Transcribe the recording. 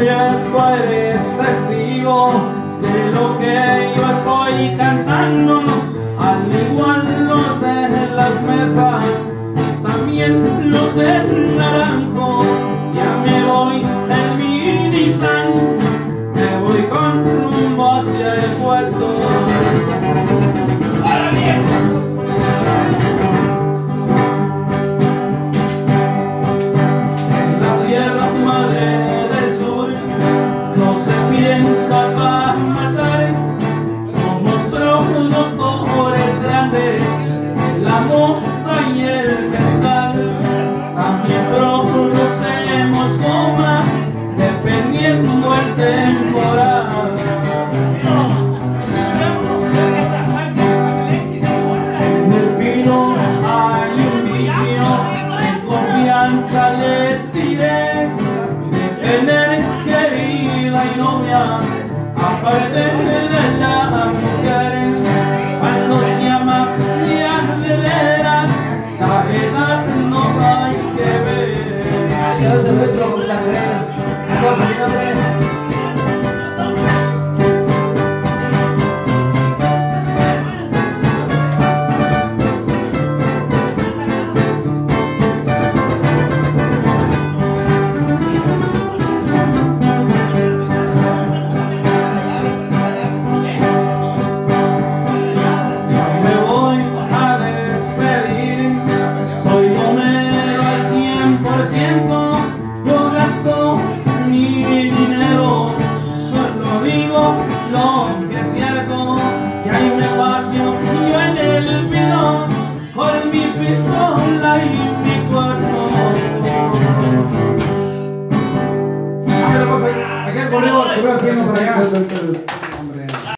viejo, eres testigo de lo que yo estoy cantando, al igual los de las mesas, también los del naranjo. Ya me voy en mi Nissan, me voy con rumbo hacia el puerto. En la Sierra Madre del Sur no se piensa para matar, somos productores grandes, la mota y el mezcal. También producemos goma dependiendo el temporal. En el vino hay un vicio, en confianza les diré, de tener querida y novia, aparte de la mujer. Cuando se llama día de veras, la edad no hay que ver. Adiós, de nuestro, las veras. Yo gasto mi dinero, solo digo lo que es cierto, que hay un espacio yo en el pino, con mi pistola y mi cuerno. Aquí el correo, aquí nos allá.